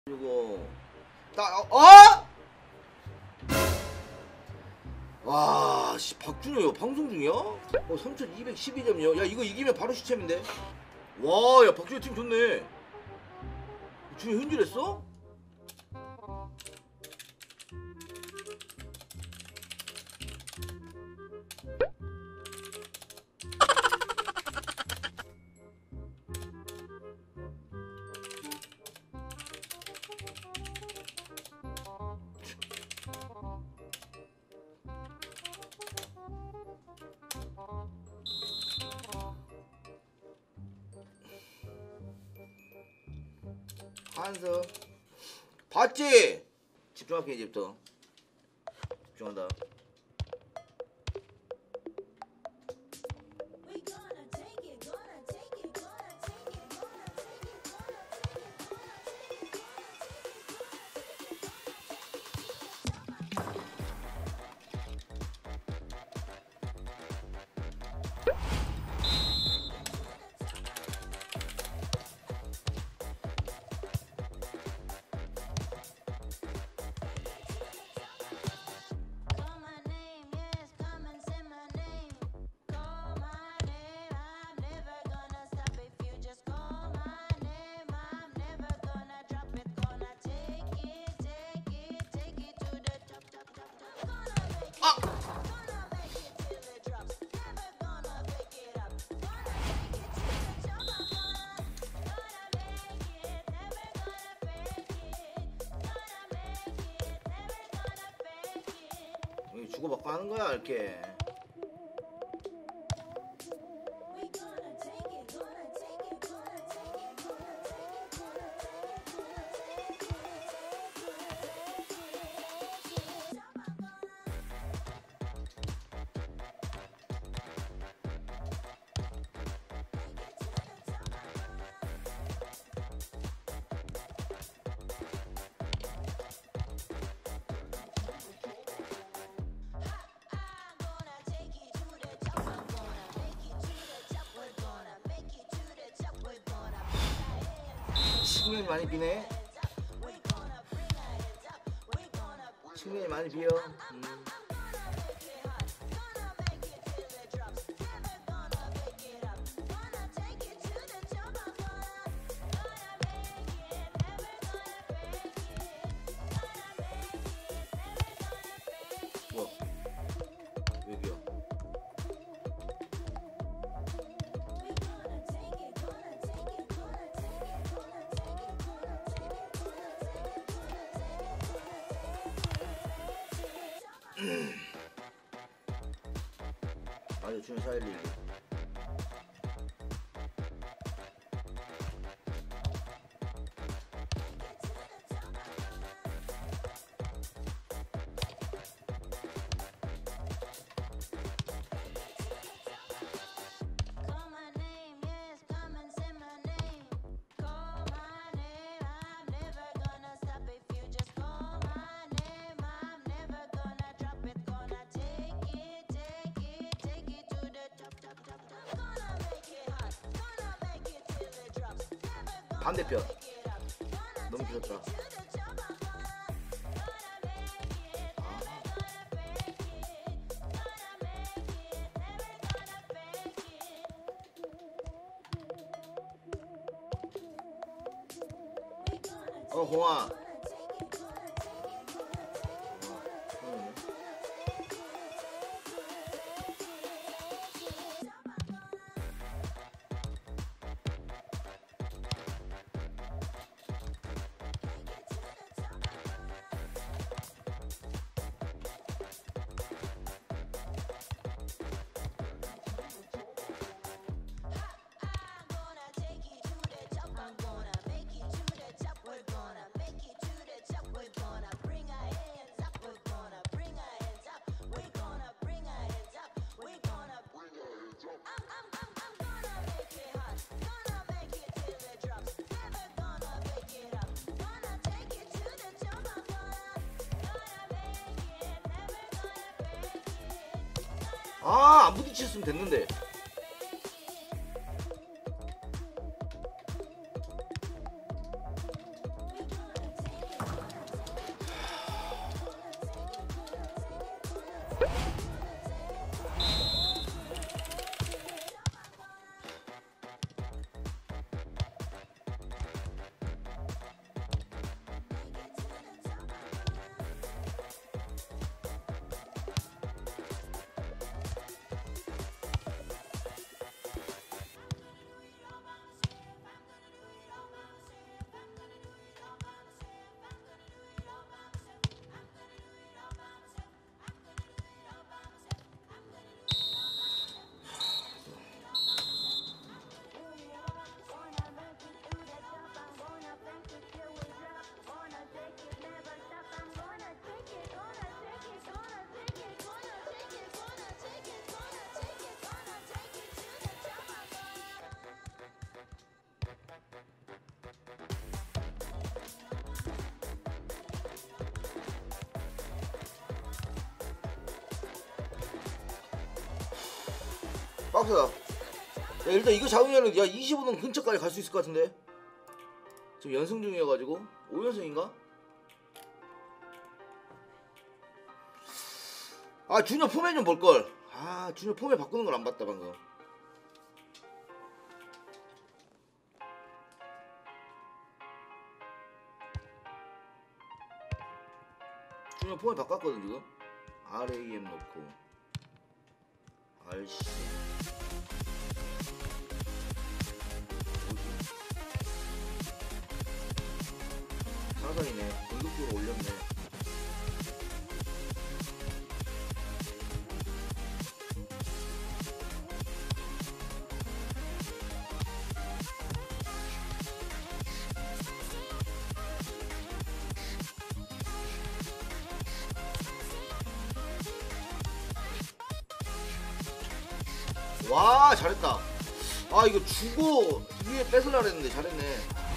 그리고 어? 와, 씨, 박준호 방송 중이야? 3212점이요? 야, 이거 이기면 바로 시챔인데? 와, 야, 박준호 팀 좋네. 준호 현질했어? 한석 봤지? 집중할게 이제부터. 집중한다. 주고받고 하는 거야 이렇게. 측면이 많이 비네. 측면이 많이 비어. 뭐야? 왜 비어? 맞아, 준 411. 반대편 너무 길었다. 공아. 안 부딪혔으면 됐는데. 빡세다. 야, 일단 이거 잡으면은 야 25등 근처까지 갈 수 있을 것 같은데. 지금 연승 중이어가지고 5연승인가? 아 준혁 포맷 좀 볼걸. 아 준혁 포맷 바꾸는 걸 안 봤다 방금. 준혁 포맷 바꿨거든 지금. RAM 넣고 RC 사선이네. 공격적으로 올렸네. 와 잘했다. 아 이거 주고 위에 뺏으려고 했는데 잘했네.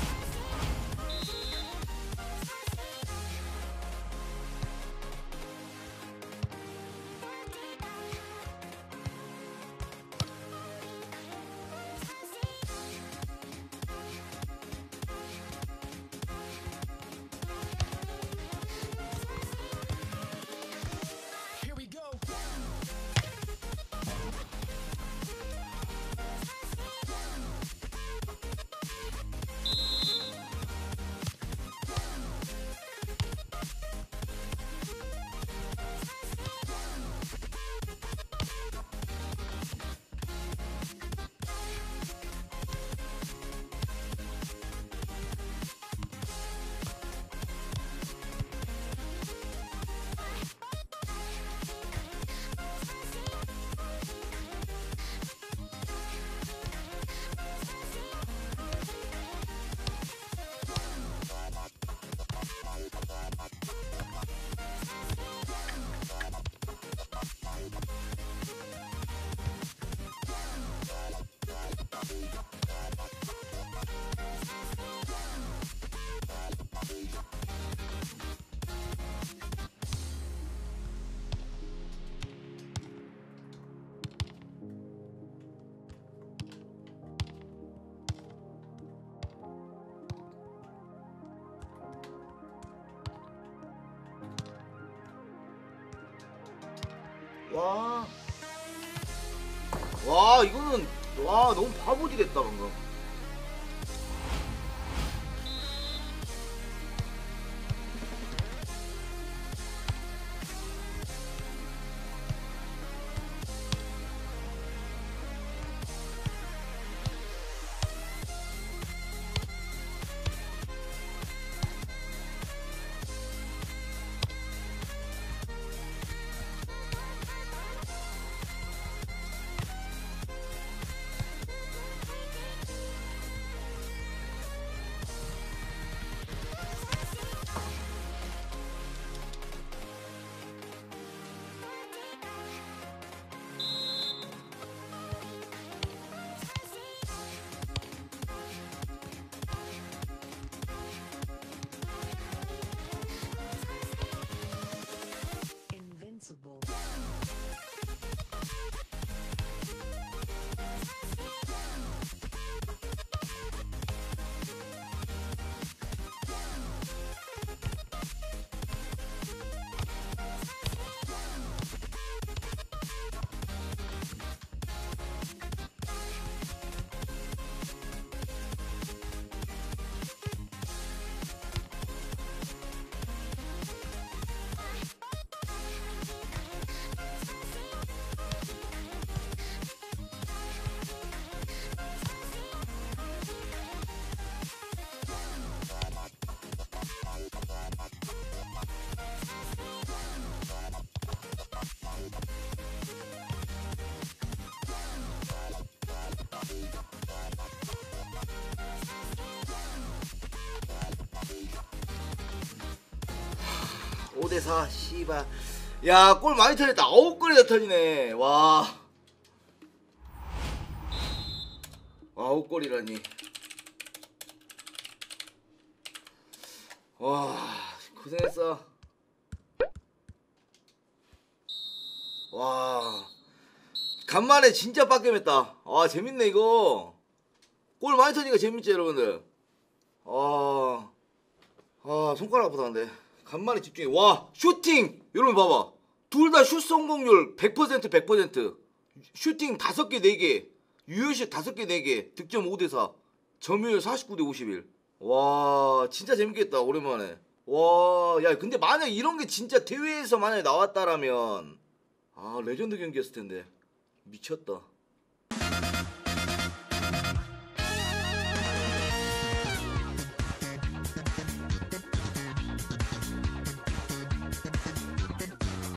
와, 와 이거는 와 너무 바보지 됐다 방금. Invincible. 오 대 4 씨발. 야 골 많이 터졌다. 9골이나 터지네. 와 9골이라니. 와 고생했어. 와 간만에 진짜 빡겜했다. 아 재밌네 이거. 골 많이 터니까 재밌지 여러분들. 손가락 아프다는데. 간만에 집중해. 와 슈팅 여러분 봐봐. 둘 다 슛 성공률 100% 100%. 슈팅 5개 4개. 유효슛 5개 4개. 득점 5대4. 점유율 49대51. 와 진짜 재밌겠다 오랜만에. 와 야 근데 만약 이런 게 진짜 대회에서 만약에 나왔다라면 아 레전드 경기였을 텐데. 미쳤다.